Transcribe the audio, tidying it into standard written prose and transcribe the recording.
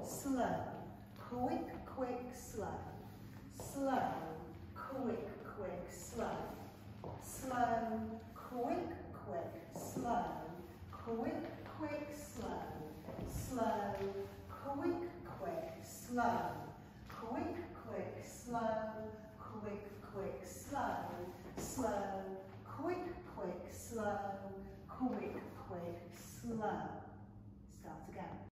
slow, quick, quick, slow, slow, quick, quick, slow, slow, quick, quick, slow, quick, quick, slow, slow, quick, quick, slow, quick, quick, slow, quick, quick, slow, slow, quick, quick, slow, quick, quick, slow. Start again.